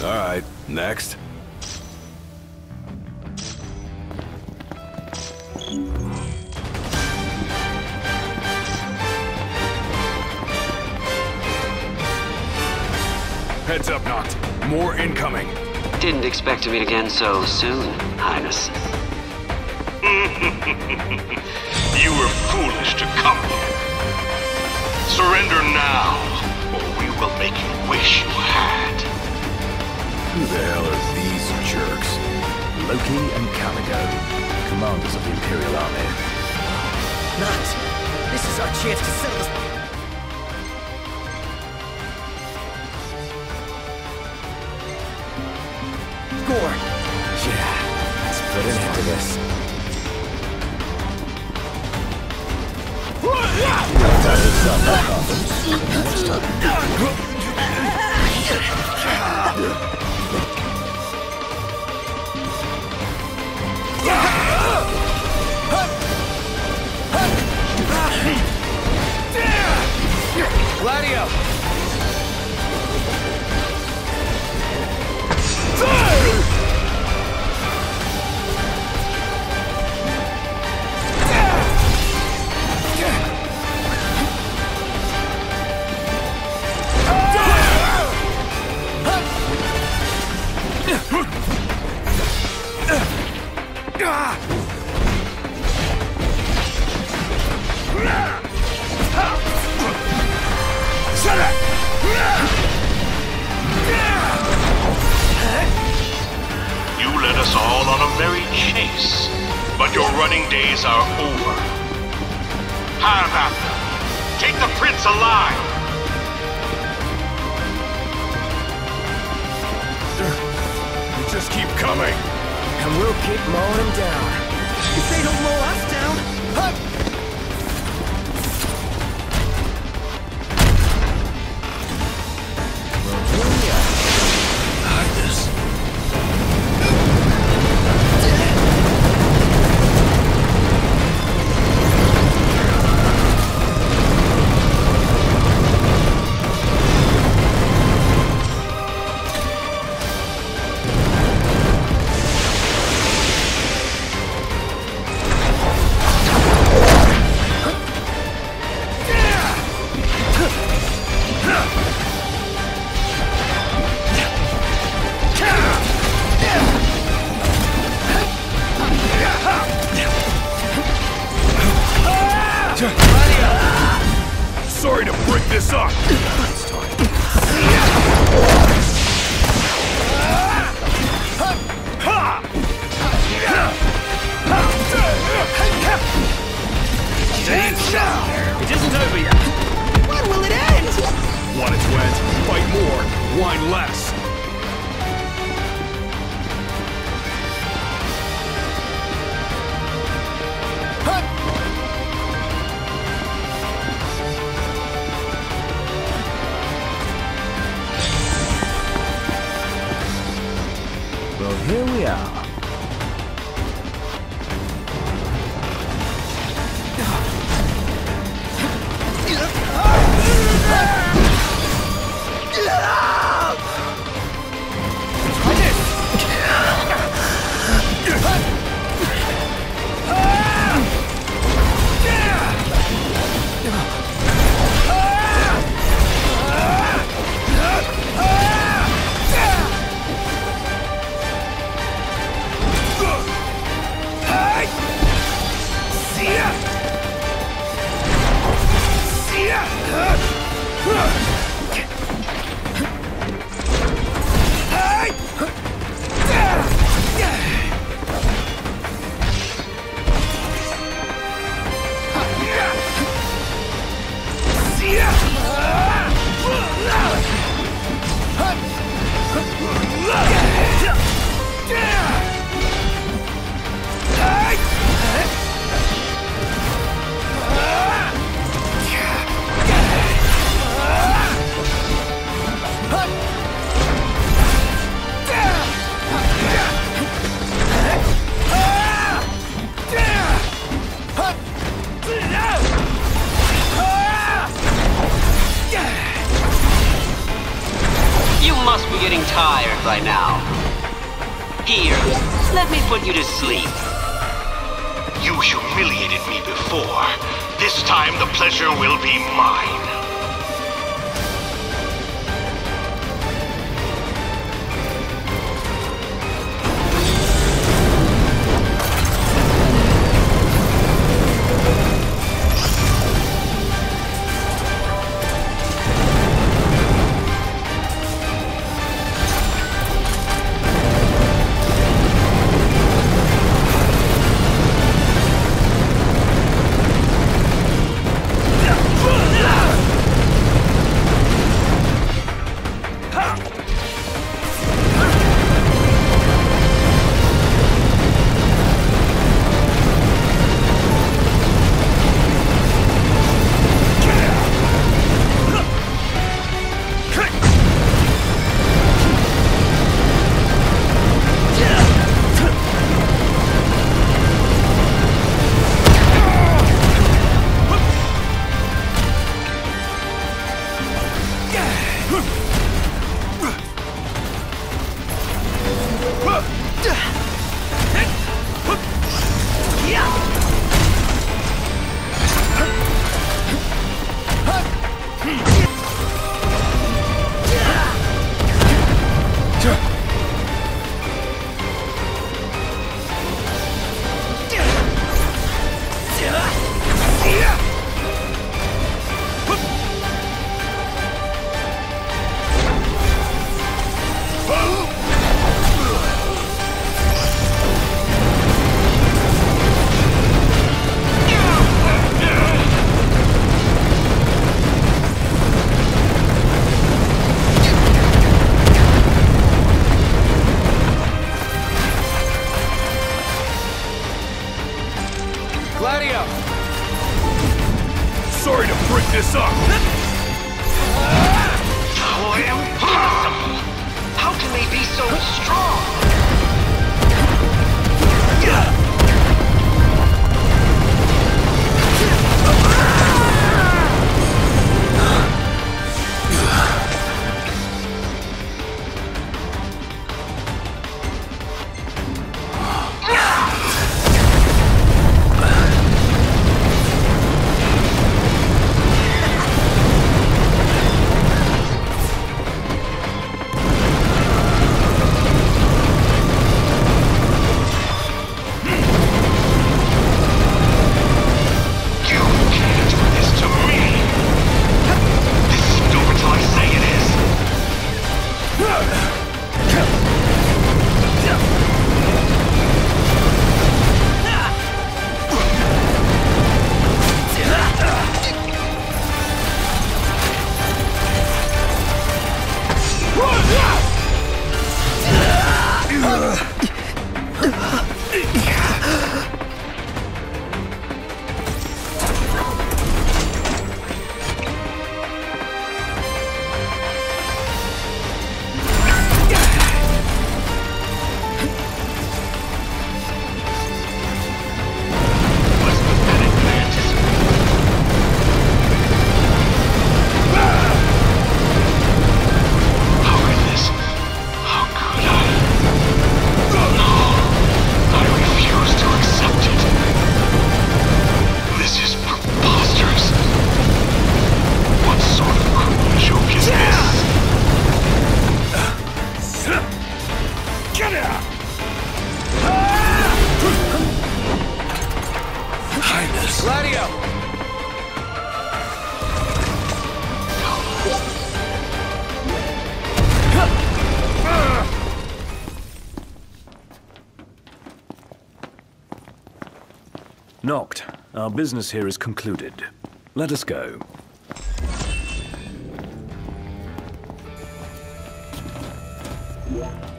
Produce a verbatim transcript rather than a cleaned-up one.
Alright, next. Heads up, Noct. More incoming. Didn't expect to meet again so soon, Highness. You were foolish to come here. Surrender now, or we will make you wish you had. Who the hell are these jerks? Loki and Caligo, commanders of the Imperial Army. Not. This is our chance to settle this. Gore. Yeah, let's put an end to this. That is Gladio! You led us all on a merry chase, but your running days are over. Have at them. Take the prince alive. You just keep coming. And we'll keep mowing them down. If they don't mow us down, huh? Sorry to break this up. It isn't over yet. When will it end? Want it to end? Fight more, whine less. Well, here we are. tired by now. Here, let me put you to sleep. You humiliated me before. This time the pleasure will be mine. Sorry to break this up! How impossible! How can they be so strong? Noct, our business here is concluded. Let us go. Yeah.